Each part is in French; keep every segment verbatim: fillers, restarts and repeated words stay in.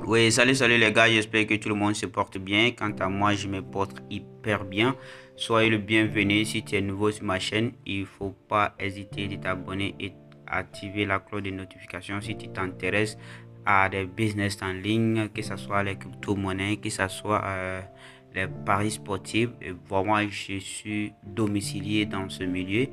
Oui, salut, salut les gars, j'espère que tout le monde se porte bien. Quant à moi, je me porte hyper bien. Soyez le bienvenu. Si tu es nouveau sur ma chaîne, il ne faut pas hésiter de t'abonner et activer la cloche de notification si tu t'intéresses à des business en ligne, que ce soit les crypto-monnaies, que ce soit euh, les paris sportifs. Et vraiment, je suis domicilié dans ce milieu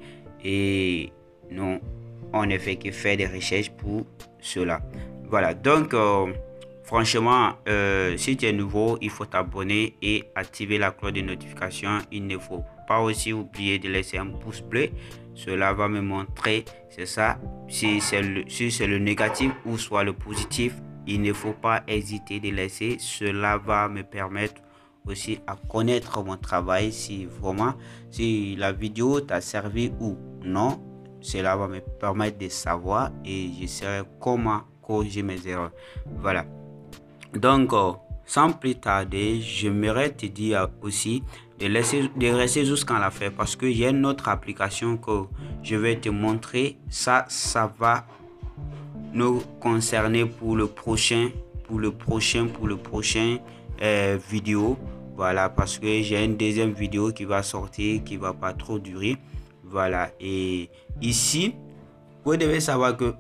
et non, on ne fait que faire des recherches pour cela. Voilà, donc... Euh, Franchement, euh, si tu es nouveau, il faut t'abonner et activer la cloche de notification. Il ne faut pas aussi oublier de laisser un pouce bleu. Cela va me montrer, c'est ça, si c'est le, si c'est le négatif ou soit le positif. Il ne faut pas hésiter de laisser. Cela va me permettre aussi à connaître mon travail. Si vraiment, si la vidéo t'a servi ou non, cela va me permettre de savoir et je saurai comment corriger mes erreurs. Voilà. Donc, euh, sans plus tarder, j'aimerais te dire aussi de, laisser, de rester jusqu'à la fin parce que j'ai une autre application que je vais te montrer. Ça, ça va nous concerner pour le prochain, pour le prochain, pour le prochain euh, vidéo. Voilà, parce que j'ai une deuxième vidéo qui va sortir, qui va pas trop durer. Voilà, et ici, vous devez savoir que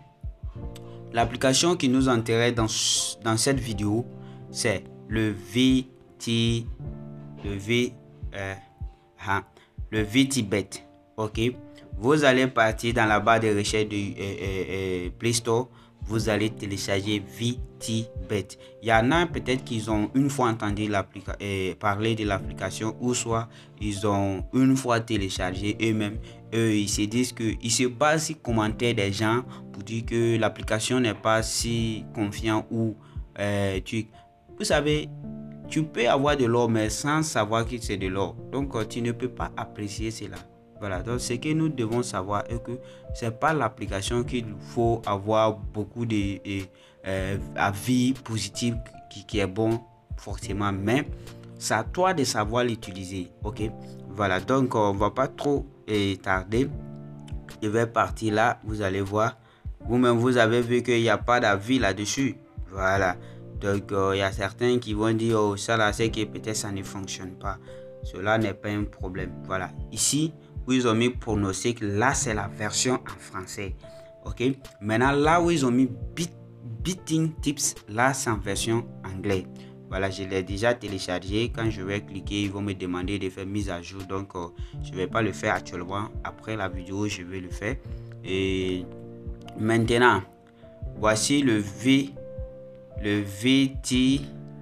l'application qui nous intéresse dans, dans cette vidéo, c'est le V T, le V, euh, hein, le VTBet. Ok, vous allez partir dans la barre de recherche de euh, euh, euh, Play Store. Vous allez télécharger VTBet. Il y en a peut-être qu'ils ont une fois entendu euh, parler de l'application ou soit ils ont une fois téléchargé eux-mêmes. Eux, ils se disent que ils se basent sur les commentaires des gens pour dire que l'application n'est pas si confiante ou euh, tu, vous savez, tu peux avoir de l'or mais sans savoir que c'est de l'or. Donc tu ne peux pas apprécier cela. Voilà, donc ce que nous devons savoir est que c'est pas l'application qu'il faut avoir beaucoup de euh, avis positifs qui, qui est bon forcément, mais c'est à toi de savoir l'utiliser. Ok, voilà, donc on va pas trop euh, tarder. Je vais partir là, vous allez voir. Vous-même, vous avez vu qu'il n'y a pas d'avis là-dessus. Voilà. Donc, il euh, y a certains qui vont dire, oh, ça là, c'est que peut-être ça ne fonctionne pas. Cela n'est pas un problème. Voilà. Ici, où ils ont mis pronostic, là, c'est la version en français. OK. Maintenant, là où ils ont mis beat, Betting Tips, là, c'est en version anglais. Voilà, je l'ai déjà téléchargé. Quand je vais cliquer, ils vont me demander de faire mise à jour. Donc, euh, je ne vais pas le faire actuellement. Après la vidéo, je vais le faire. Et maintenant, voici le V, le V T,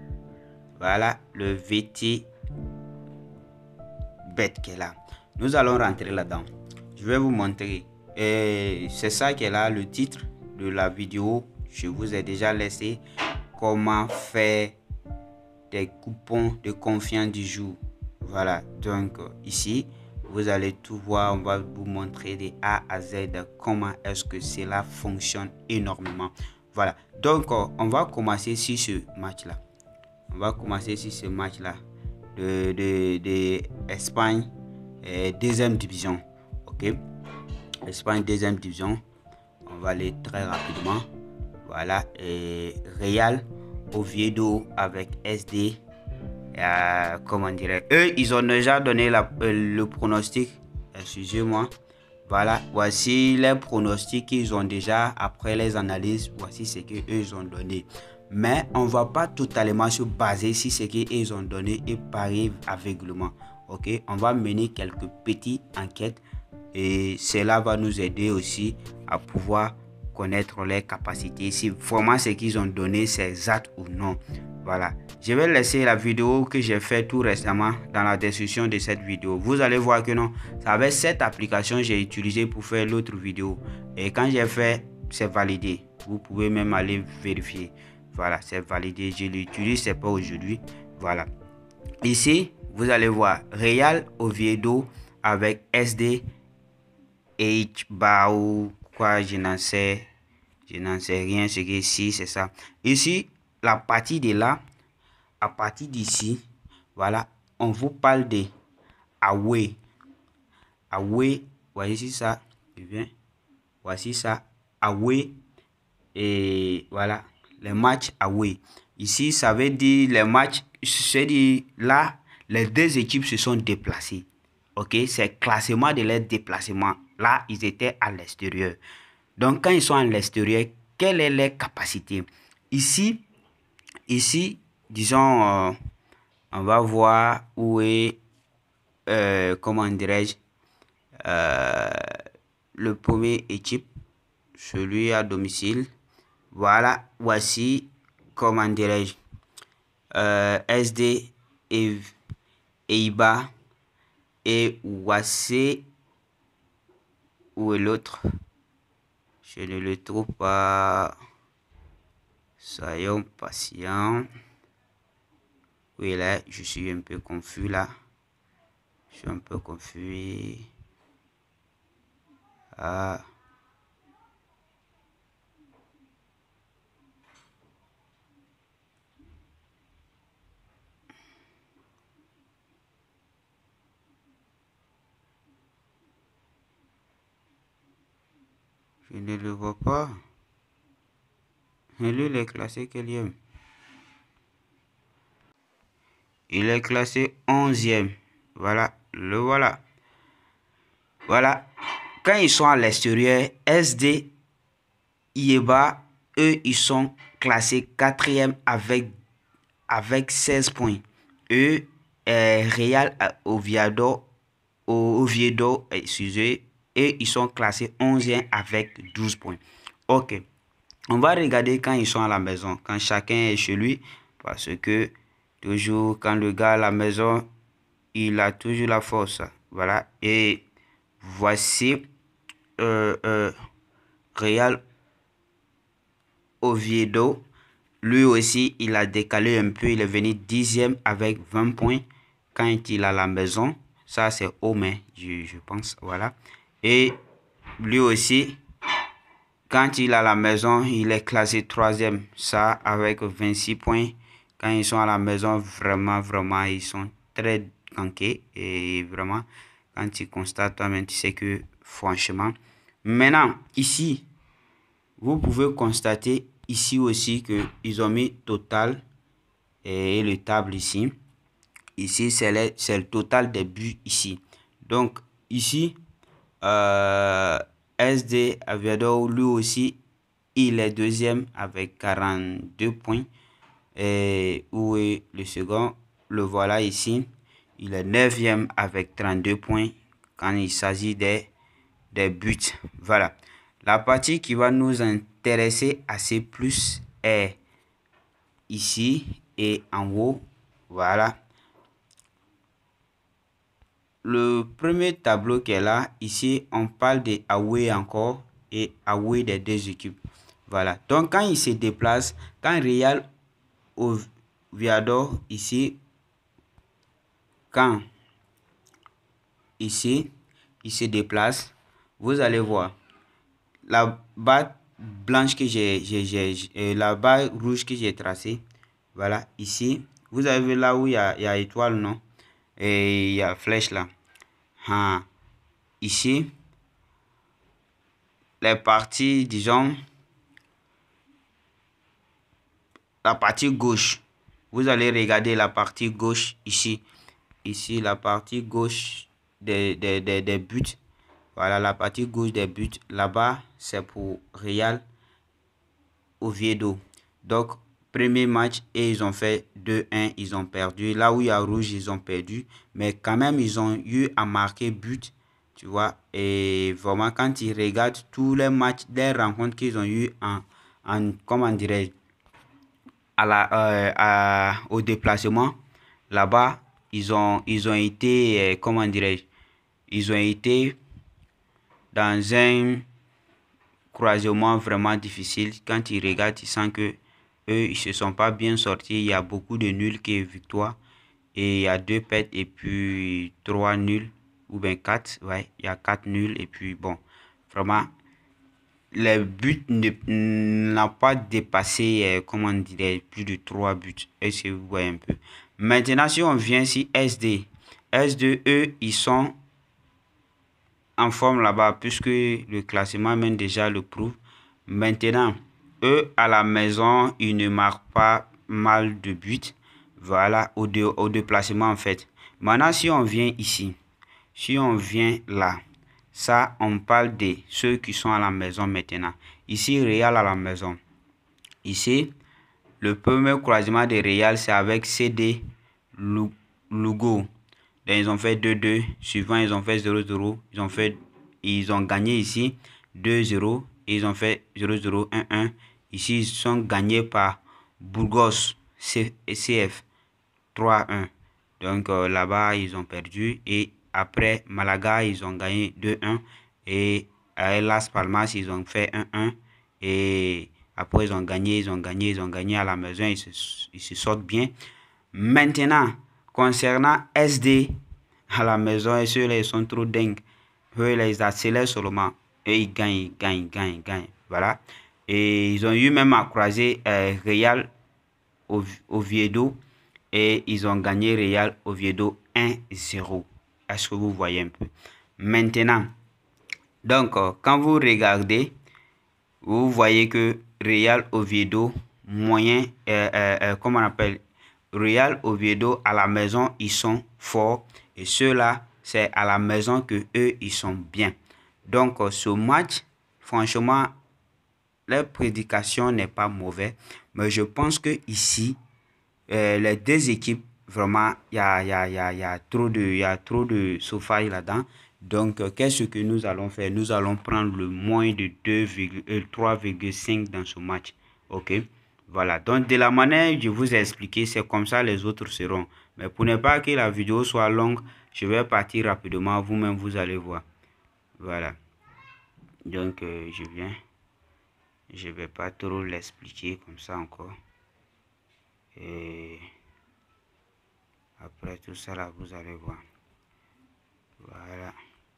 voilà, le V T Bet qui est là. Nous allons rentrer là-dedans. Je vais vous montrer. Et c'est ça qui est là, le titre de la vidéo. Je vous ai déjà laissé comment faire des coupons de confiance du jour. Voilà, donc ici, vous allez tout voir. On va vous montrer de A à Z comment est-ce que cela fonctionne énormément. Voilà, donc on va commencer sur ce match-là. On va commencer sur ce match-là de, de, de Espagne, euh, deuxième division. Ok, Espagne, deuxième division. On va aller très rapidement. Voilà, et Real Oviedo avec S D. Euh, comment dirais eux ils ont déjà donné la, euh, le pronostic, excusez-moi. Voilà, voici les pronostics qu'ils ont déjà après les analyses. Voici ce que eux ils ont donné, mais on va pas totalement se baser sur ce qu'ils ont donné et parier aveuglement. Ok, on va mener quelques petites enquêtes et cela va nous aider aussi à pouvoir connaître les capacités, si vraiment ce qu'ils ont donné c'est exact ou non. Voilà, je vais laisser la vidéo que j'ai fait tout récemment dans la description de cette vidéo. Vous allez voir que non, c'est avec cette application que j'ai utilisé pour faire l'autre vidéo. Et quand j'ai fait, c'est validé. Vous pouvez même aller vérifier. Voilà, c'est validé. Je l'utilise, c'est pas aujourd'hui. Voilà. Ici, vous allez voir Real Oviedo avec S D H Bao. Quoi, je n'en sais, je n'en sais rien. Ce qui est ici, c'est ça. Ici, la partie de là, à partir d'ici, voilà, on vous parle de away. Away, voici ça, je viens, voici ça, away, et voilà, les matchs away. Ici, ça veut dire les matchs, c'est-à-dire là, les deux équipes se sont déplacées. Ok, c'est classement de leurs déplacements. Là, ils étaient à l'extérieur. Donc, quand ils sont à l'extérieur, quelle est leur capacité? Ici, ici, disons, euh, on va voir où est, euh, comment dirais-je, euh, le premier équipe, celui à domicile. Voilà, voici, comment dirais-je, euh, S D et Eibar. Et voici où est l'autre. Je ne le trouve pas. Soyons patients. Oui, là, je suis un peu confus là. Je suis un peu confus. Ah. Je ne le vois pas. Et lui, il est classé quelième? Il est classé onzième. Voilà, le voilà. Voilà. Quand ils sont à l'extérieur, S D, Eibar, eux, ils sont classés quatrième avec, avec seize points. Eux, euh, Real Oviedo, Oviedo, excusez, et ils sont classés onzième avec douze points. Ok. On va regarder quand ils sont à la maison, quand chacun est chez lui, parce que toujours quand le gars à la maison, il a toujours la force. Voilà. Et voici euh, euh, Real Oviedo. Lui aussi, il a décalé un peu. Il est venu dixième avec vingt points quand il est à la maison. Ça, c'est home, hein, je, je pense. Voilà. Et lui aussi, quand il est à la maison, il est classé troisième. Ça, avec vingt-six points. Quand ils sont à la maison, vraiment, vraiment, ils sont très gankés. Et vraiment, quand tu constates toi-même, tu sais que, franchement. Maintenant, ici, vous pouvez constater ici aussi que ils ont mis total et le table ici. Ici, c'est le, c'est le total des buts ici. Donc, ici, euh, S D Oviedo, lui aussi, il est deuxième avec quarante-deux points. Et où est le second? Le voilà ici. Il est neuvième avec trente-deux points quand il s'agit des, des buts. Voilà. La partie qui va nous intéresser assez plus est ici et en haut. Voilà. Le premier tableau qui est là, ici, on parle de away encore et away des deux équipes. Voilà. Donc, quand il se déplace, quand Real Oviedo, ici, quand ici, il se déplace, vous allez voir la barre blanche que j'ai, j'ai, j'ai, la barre rouge que j'ai tracée. Voilà, ici, vous avez vu là où il y a, il y a étoile, non? Et il y a flèche là. Ah, ici, les parties, disons, la partie gauche. Vous allez regarder la partie gauche ici. Ici, la partie gauche des, des, des, des buts. Voilà, la partie gauche des buts. Là-bas, c'est pour Real Oviedo. Donc, premier match, et ils ont fait deux un. Ils ont perdu. Là où il y a rouge, ils ont perdu. Mais quand même, ils ont eu à marquer but. Tu vois. Et vraiment, quand ils regardent tous les matchs, les rencontres qu'ils ont eu en, en comment dirais-je, à la, euh, à, au déplacement, là-bas, ils ont, ils ont été, euh, comment dirais-je, ils ont été dans un croisement vraiment difficile. Quand ils regardent, ils sentent que eux, ils se sont pas bien sortis. Il y a beaucoup de nuls qui est victoire. Et il y a deux pertes et puis trois nuls. Ou bien quatre. Ouais, il y a quatre nuls. Et puis bon, vraiment, les buts n'ont pas dépassé, euh, comment dirais plus de trois buts. Est-ce que vous voyez un peu? Maintenant, si on vient ici, S D. S D, eux, ils sont en forme là-bas, puisque le classement même déjà le prouve. Maintenant, eux, à la maison, ils ne marquent pas mal de buts. Voilà, au, de, au déplacement en fait. Maintenant, si on vient ici, si on vient là, ça, on parle de ceux qui sont à la maison maintenant. Ici, Real à la maison. Ici, le premier croisement de Real, c'est avec C D Lugo. Donc, ils ont fait deux deux. Suivant, ils ont fait zéro zéro. Ils ont, fait, ils ont gagné ici deux zéro. Et ils ont fait zéro zéro un un. Ici, ils sont gagnés par Burgos C F trois un. Donc, euh, là-bas, ils ont perdu. Et après, Malaga, ils ont gagné deux un. Et à Las Palmas, ils ont fait un un. Et après, ils ont gagné, ils ont gagné, ils ont gagné à la maison. Ils se, ils se sortent bien. Maintenant, concernant S D à la maison, et ceux-là, ils sont trop dingues. Eux, là, ils accélèrent seulement. Et ils gagnent, ils gagnent, ils gagnent, ils gagnent. Voilà. Et ils ont eu même à croiser euh, Real Oviedo. Et ils ont gagné Real Oviedo un zéro. Est-ce que vous voyez un peu? Maintenant, donc, euh, quand vous regardez, vous voyez que Real Oviedo, moyen, euh, euh, euh, comment on appelle, Real Oviedo à la maison, ils sont forts. Et ceux-là, c'est à la maison que eux, ils sont bien. Donc, euh, ce match, franchement, la prédication n'est pas mauvaise. Mais je pense que ici, euh, les deux équipes, vraiment, il y a, y, a, y, a, y a trop de, y a trop de saufailles là-dedans. Donc, euh, qu'est-ce que nous allons faire? Nous allons prendre le moins de trois virgule cinq dans ce match. OK? Voilà. Donc, de la manière que je vous ai expliqué, c'est comme ça les autres seront. Mais pour ne pas que la vidéo soit longue, je vais partir rapidement. Vous-même, vous allez voir. Voilà. Donc, euh, je viens. Je ne vais pas trop l'expliquer comme ça encore. Et après tout ça, là, vous allez voir. Voilà.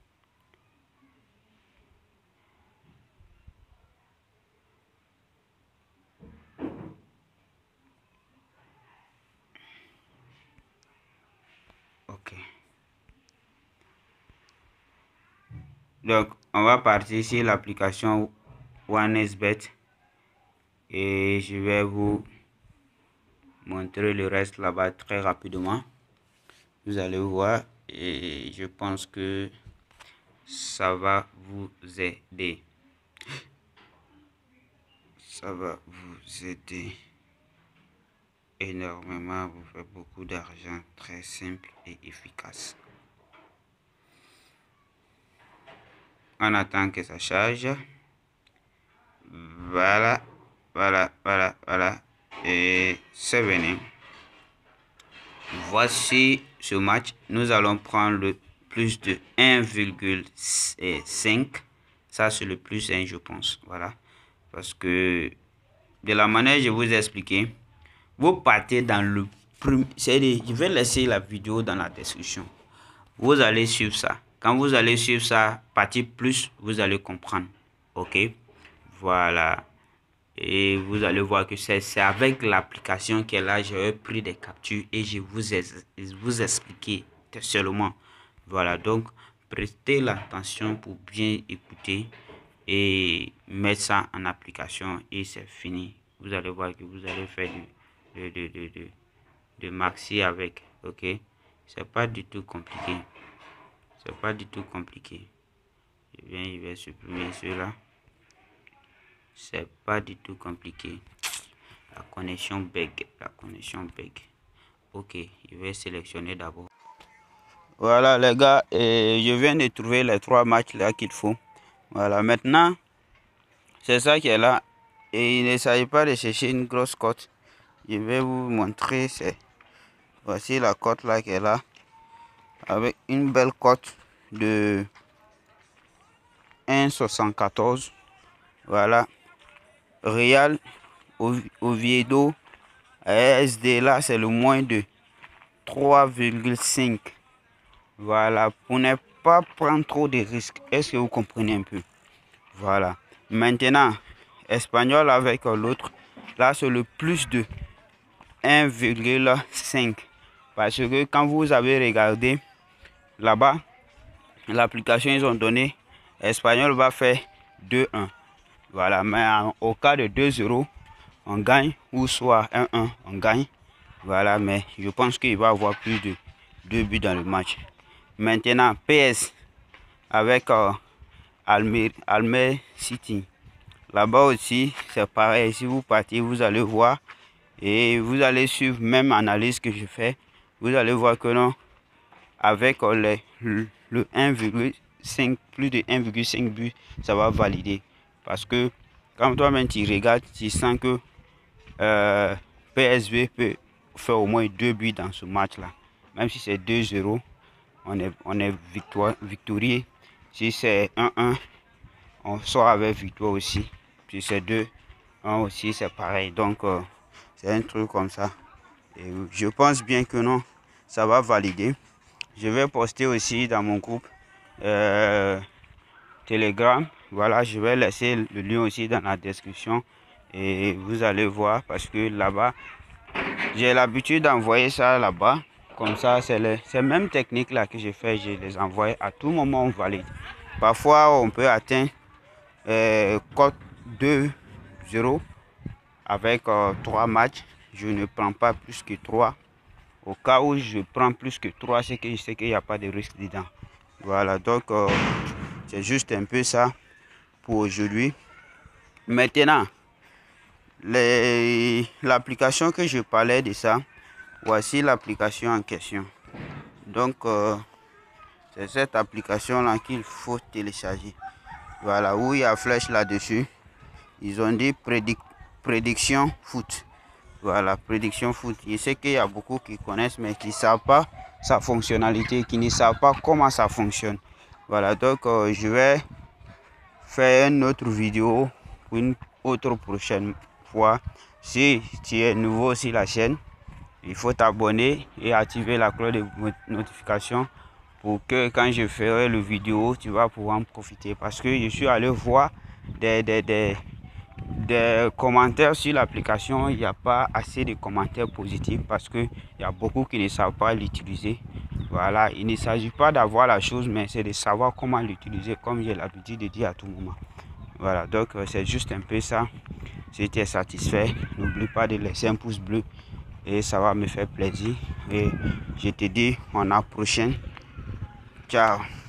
OK. Donc, on va partir sur l'application OneXBet. Et je vais vous montrer le reste là-bas très rapidement. Vous allez voir. Et je pense que ça va vous aider. Ça va vous aider énormément. Vous faites beaucoup d'argent, très simple et efficace. On attend que ça charge. Voilà, voilà, voilà, voilà. Et c'est venu. Voici ce match. Nous allons prendre le plus de un virgule cinq. Ça, c'est le plus un, je pense. Voilà. Parce que de la manière que je vous ai expliqué, vous partez dans le premier. Je vais laisser la vidéo dans la description. Vous allez suivre ça. Quand vous allez suivre ça, partie plus, vous allez comprendre. OK? Voilà. Et vous allez voir que c'est avec l'application qui est là, j'ai pris des captures et je vous ai vous expliqué seulement. Voilà, donc prestez l'attention pour bien écouter et mettre ça en application et c'est fini. Vous allez voir que vous allez faire du, de, de, de, de, de maxi avec. OK? C'est pas du tout compliqué. C'est pas du tout compliqué. Je viens, je vais supprimer ceux-là. C'est pas du tout compliqué. La connexion bug. La connexion bug. OK, je vais sélectionner d'abord. Voilà les gars, et je viens de trouver les trois matchs là qu'il faut. Voilà, maintenant, c'est ça qui est là. Et il ne s'agit pas de chercher une grosse cote. Je vais vous montrer. C'est voici la cote là qui est là. Avec une belle cote de un virgule soixante-quatorze. Voilà. Real Oviedo S D là, c'est le moins de trois virgule cinq. Voilà, pour ne pas prendre trop de risques. Est-ce que vous comprenez un peu? Voilà. Maintenant, Espagnol avec l'autre, là c'est le plus de un virgule cinq. Parce que quand vous avez regardé là-bas, l'application ils ont donné, Espagnol va faire deux un. Voilà, mais en, au cas de deux zéro, on gagne, ou soit un un, on gagne. Voilà, mais je pense qu'il va y avoir plus de deux buts dans le match. Maintenant, P S avec euh, Almer, Almer City. Là-bas aussi, c'est pareil. Si vous partez, vous allez voir et vous allez suivre même analyse que je fais. Vous allez voir que non, avec euh, les, le, le un virgule cinq, plus de un virgule cinq buts, ça va valider. Parce que quand toi-même tu regardes, tu sens que euh, P S V peut faire au moins deux buts dans ce match-là. Même si c'est deux zéro, on est, on est victoire, victorieux. Si c'est un un, on sort avec victoire aussi. Si c'est deux un aussi, c'est pareil. Donc, euh, c'est un truc comme ça. Et je pense bien que non, ça va valider. Je vais poster aussi dans mon groupe euh, Telegram. Voilà, je vais laisser le lien aussi dans la description. Et vous allez voir parce que là-bas, j'ai l'habitude d'envoyer ça là-bas. Comme ça, c'est la même technique là que j'ai fait. Je les envoie à tout moment, on valide. Parfois, on peut atteindre euh, code deux zéro avec euh, trois matchs. Je ne prends pas plus que trois. Au cas où je prends plus que trois, c'est que je sais qu'il n'y a pas de risque dedans. Voilà, donc euh, c'est juste un peu ça pour aujourd'hui. Maintenant, l'application que je parlais de ça, voici l'application en question. Donc, euh, c'est cette application-là qu'il faut télécharger. Voilà, où il y a flèche là-dessus. Ils ont dit prédic prédiction foot. Voilà, prédiction foot. Je sais qu'il y a beaucoup qui connaissent, mais qui ne savent pas sa fonctionnalité, qui ne savent pas comment ça fonctionne. Voilà, donc euh, je vais faire une autre vidéo pour une autre prochaine fois. Si tu es nouveau sur la chaîne, il faut t'abonner et activer la cloche de notification pour que quand je ferai le vidéo, tu vas pouvoir en profiter. Parce que je suis allé voir des, des, des, des commentaires sur l'application. Il n'y a pas assez de commentaires positifs parce qu'il y a beaucoup qui ne savent pas l'utiliser. Voilà, il ne s'agit pas d'avoir la chose, mais c'est de savoir comment l'utiliser, comme j'ai l'habitude de dire à tout moment. Voilà, donc c'est juste un peu ça. Si tu es satisfait, n'oublie pas de laisser un pouce bleu et ça va me faire plaisir. Et je te dis, on a prochaine. Ciao.